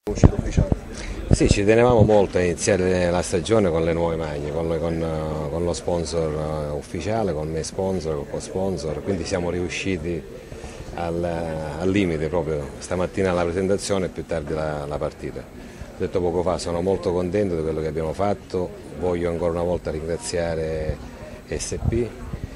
Uscita ufficiale. Sì, ci tenevamo molto a iniziare la stagione con le nuove maglie, con lo sponsor ufficiale, con me sponsor, con co-sponsor, quindi siamo riusciti al limite proprio stamattina alla presentazione e più tardi la partita. Ho detto poco fa, sono molto contento di quello che abbiamo fatto, voglio ancora una volta ringraziare SP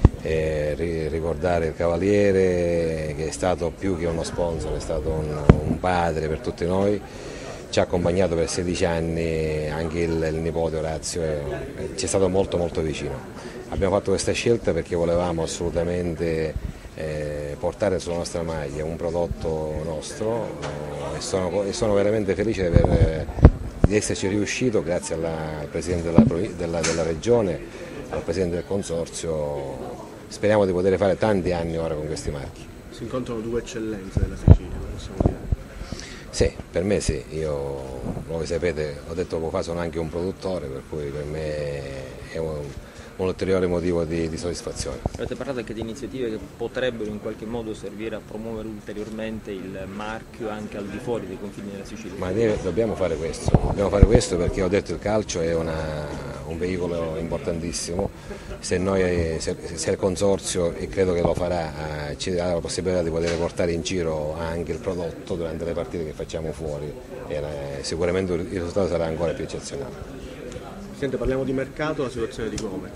e ricordare il Cavaliere che è stato più che uno sponsor, è stato un padre per tutti noi. Ci ha accompagnato per 16 anni, anche il nipote Orazio ci è stato molto vicino. Abbiamo fatto questa scelta perché volevamo assolutamente portare sulla nostra maglia un prodotto nostro e sono veramente felice di esserci riuscito grazie al Presidente della Regione, al Presidente del Consorzio. Speriamo di poter fare tanti anni ora con questi marchi. Si incontrano due eccellenze della Sicilia, possiamo dire. Sì, per me sì, io come sapete ho detto poco fa sono anche un produttore, per cui per me è un ulteriore motivo di soddisfazione. Avete parlato anche di iniziative che potrebbero in qualche modo servire a promuovere ulteriormente il marchio anche al di fuori dei confini della Sicilia. Ma dobbiamo fare questo perché ho detto il calcio è un veicolo importantissimo, se il Consorzio, e credo che lo farà, ci dà la possibilità di poter portare in giro anche il prodotto durante le partite che facciamo fuori, sicuramente il risultato sarà ancora più eccezionale. Presidente, parliamo di mercato, la situazione di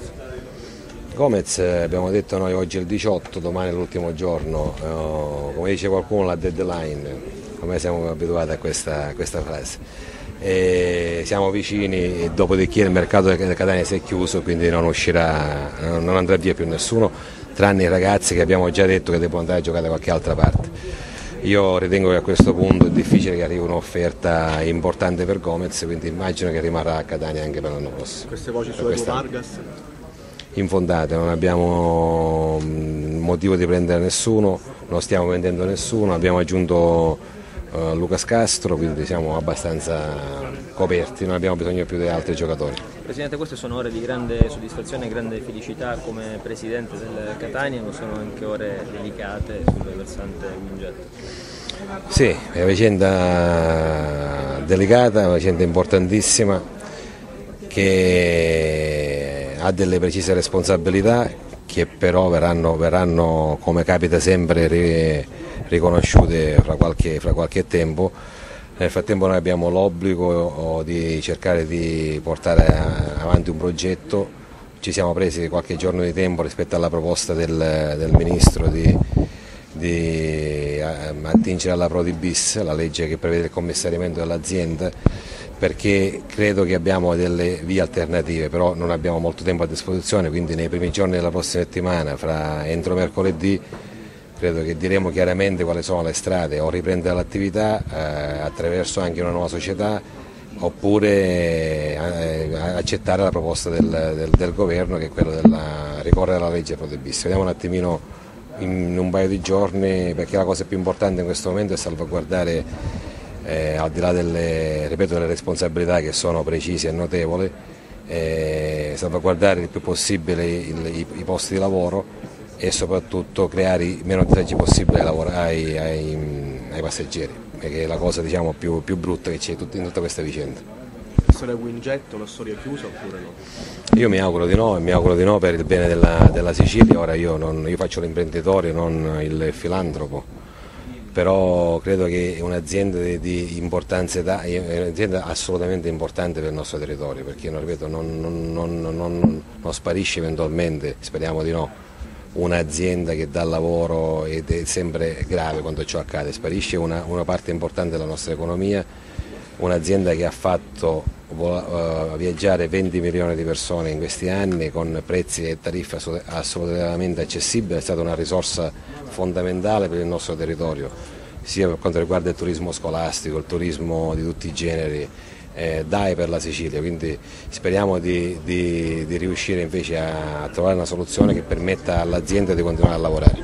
Gomez, abbiamo detto noi oggi è il 18, domani è l'ultimo giorno, come dice qualcuno la deadline, come siamo abituati a questa frase. Siamo vicini, dopodiché il mercato del Catania si è chiuso, quindi non andrà via più nessuno, tranne i ragazzi che abbiamo già detto che devono andare a giocare da qualche altra parte. Io ritengo che a questo punto è difficile che arrivi un'offerta importante per Gomez, quindi immagino che rimarrà a Catania anche per l'anno prossimo. Queste voci su Edo Vargas? Infondate, non abbiamo motivo di prendere nessuno, non stiamo vendendo nessuno, abbiamo aggiunto Lucas Castro, quindi siamo abbastanza coperti, non abbiamo bisogno più di altri giocatori. Presidente, queste sono ore di grande soddisfazione e grande felicità come Presidente del Catania, ma sono anche ore delicate sul versante Winget. Sì, è una vicenda delicata, una vicenda importantissima che ha delle precise responsabilità che però verranno come capita sempre riconosciute fra qualche tempo. Nel frattempo noi abbiamo l'obbligo di cercare di portare avanti un progetto, ci siamo presi qualche giorno di tempo rispetto alla proposta del Ministro di attingere alla Prodi bis, la legge che prevede il commissariamento dell'azienda, perché credo che abbiamo delle vie alternative, però non abbiamo molto tempo a disposizione, quindi nei primi giorni della prossima settimana, entro mercoledì, credo che diremo chiaramente quali sono le strade, o riprendere l'attività attraverso anche una nuova società, oppure accettare la proposta del governo, che è quello di ricorrere alla legge Prodi bis. Vediamo un attimino in un paio di giorni, perché la cosa più importante in questo momento è salvaguardare, al di là delle responsabilità che sono precise e notevoli, salvaguardare il più possibile i posti di lavoro e soprattutto creare i meno disagi possibili ai passeggeri, perché è la cosa più brutta che c'è in tutta questa vicenda. La storia Winget, una storia chiusa oppure no? Io mi auguro di no per il bene della Sicilia. Ora io faccio l'imprenditore, non il filantropo, però credo che è un'azienda di importanza, è un'azienda assolutamente importante per il nostro territorio, perché non sparisce eventualmente, speriamo di no, un'azienda che dà lavoro, ed è sempre grave quando ciò accade, sparisce una parte importante della nostra economia, un'azienda che ha fatto viaggiare 20 milioni di persone in questi anni con prezzi e tariffe assolutamente accessibili, è stata una risorsa fondamentale per il nostro territorio, sia per quanto riguarda il turismo scolastico, il turismo di tutti i generi, per la Sicilia, quindi speriamo di riuscire invece a trovare una soluzione che permetta all'azienda di continuare a lavorare.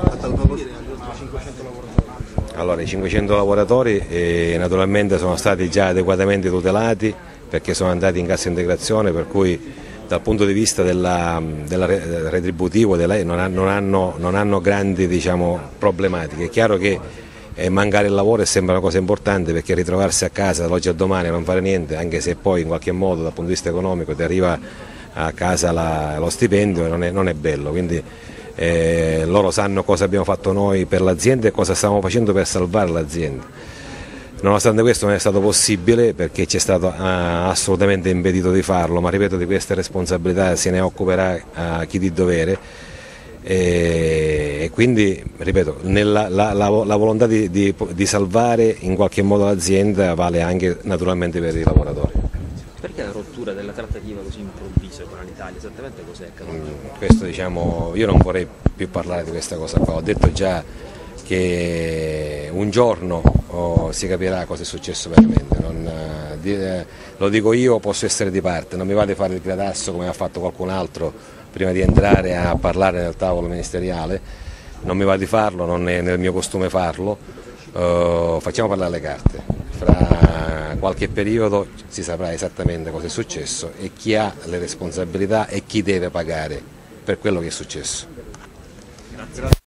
Allora, i 500 lavoratori naturalmente sono stati già adeguatamente tutelati perché sono andati in cassa integrazione, per cui dal punto di vista del retributivo non hanno grandi problematiche. È chiaro che e mancare il lavoro sembra una cosa importante, perché ritrovarsi a casa dall'oggi al domani a non fare niente, anche se poi in qualche modo dal punto di vista economico ti arriva a casa lo stipendio, non è bello. Quindi loro sanno cosa abbiamo fatto noi per l'azienda e cosa stiamo facendo per salvare l'azienda. Nonostante questo non è stato possibile, perché ci è stato assolutamente impedito di farlo, ma ripeto, di queste responsabilità se ne occuperà chi di dovere, e quindi ripeto, la volontà di salvare in qualche modo l'azienda vale anche naturalmente per i lavoratori. Perché la rottura della trattativa così improvvisa con l'Italia? Esattamente cos'è accaduto? Questo, diciamo, io non vorrei più parlare di questa cosa qua, ho detto già che un giorno si capirà cosa è successo veramente. Lo dico io, posso essere di parte, non mi va di fare il gradasso come ha fatto qualcun altro prima di entrare a parlare nel tavolo ministeriale, non mi va di farlo, non è nel mio costume farlo. Facciamo parlare le carte, fra qualche periodo si saprà esattamente cosa è successo e chi ha le responsabilità e chi deve pagare per quello che è successo. Grazie.